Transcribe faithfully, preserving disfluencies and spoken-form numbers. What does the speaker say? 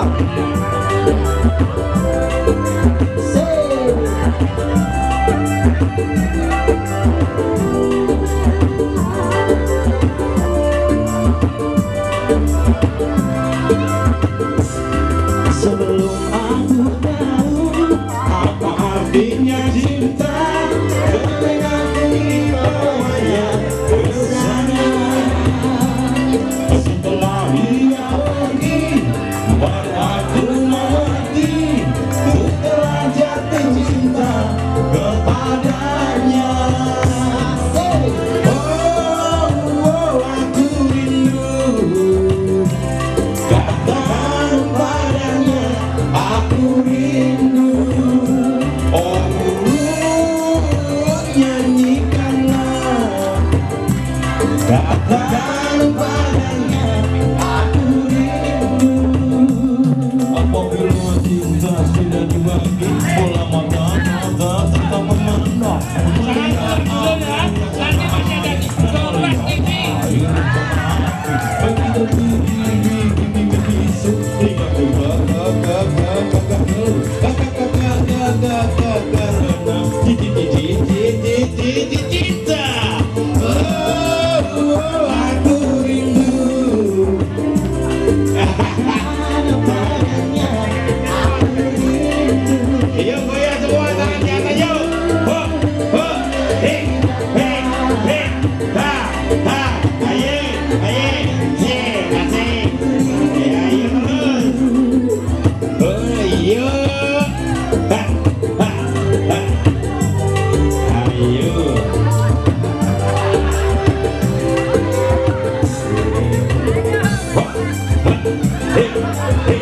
Sebelum aku tahu apa artinya cinta, dengan dibawanya ke sana. Setelah dia pergi, baru aku mengerti, ku telah jatuh cinta kepadanya. Oh, oh, aku rindu, katakan padanya aku rindu. Oh, nyanyikanlah, katakan padanya aku rindu. Apabila cinta sudah dibagi, bola mata mata tetap memandang. Melihat aku nanti masih ada di Kompas T V. Begitu begini begini bisu, lihat kakak kakak kakak kakak kakak kakak karena cinta cinta. Oh, aku rindu. Ayo goyang semua tangan di atas, yo. Ho, ho, hei, hei, hei, ha, ha, ayo, ayo, si, asik, ya, ayo terus, oh, yo, ha, ha, ha, ayo. Ho, ho, hei, hei.